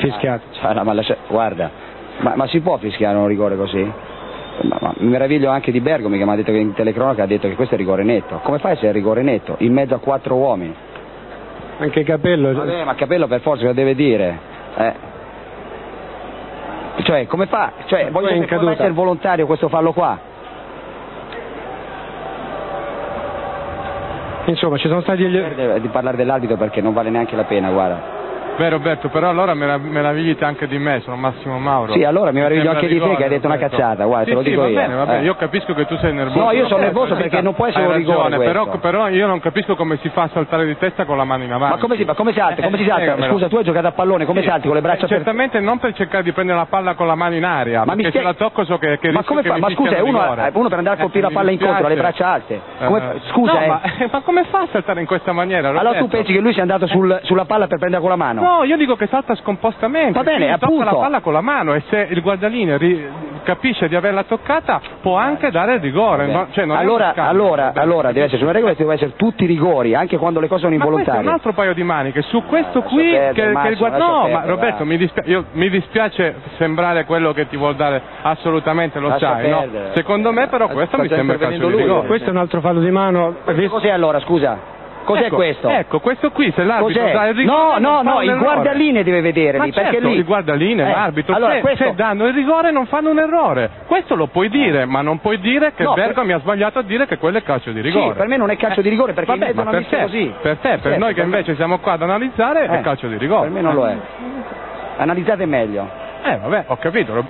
fischiato. Guarda, ma si può fischiare un rigore così? Ma mi meraviglio anche di Bergomi che mi ha detto che in telecronaca ha detto che questo è rigore netto. Come fai a essere rigore netto? In mezzo a 4 uomini. Anche Capello. Vabbè, ma Capello per forza lo deve dire. Cioè, come fa? Cioè, voglio essere volontario questo fallo qua. Insomma, ci sono stati di parlare dell'arbitro perché non vale neanche la pena, guarda. Beh Roberto, però allora meravigliti anche di me, sono Massimo Mauro. Sì, allora mi meraviglio anche di te che hai detto una cazzata, guarda, te lo dico io. Va bene, io capisco che tu sei nervoso. No, io sono nervoso perché non può essere un rigore però io non capisco come si fa a saltare di testa con la mano in avanti. Ma come si fa? Come si salta? Scusa, tu hai giocato a pallone, come salti con le braccia certamente non per cercare di prendere la palla con la mano in aria, ma perché se la tocco so che ma come fa? Ma scusa, uno per andare a colpire la palla incontro ha le braccia alte. Scusa, ma come fa a saltare in questa maniera? Allora tu pensi che lui sia andato sulla palla per prendere con la mano? No, io dico che salta scompostamente. Va bene, appunto. Tocca la palla con la mano e se il guardalinee capisce di averla toccata può anche dare il rigore. Allora deve essere una regola, devono essere tutti i rigori, anche quando le cose sono involontarie. Ma questo è un altro paio di maniche. Su questo qui ma Roberto, mi dispiace sembrare quello che ti vuol dare, assolutamente lo sai, no? Secondo me però questo mi sembra calcio di rigore. Questo è un altro fallo di mano. Cos'è allora, scusa? Cos'è questo? Ecco, questo qui, se l'arbitro dà il rigore... No, il guardalinee deve vedere lì, perché lì... il guardalinee, l'arbitro, allora, se danno il rigore non fanno un errore. Questo lo puoi dire, ma non puoi dire che Bergomi ha sbagliato a dire che quello è calcio di rigore. Sì, per me non è calcio di rigore, perché in mezzo non è così. Per te, per noi che invece siamo qua ad analizzare, è calcio di rigore. Per me non lo è. Analizzate meglio. Vabbè, ho capito.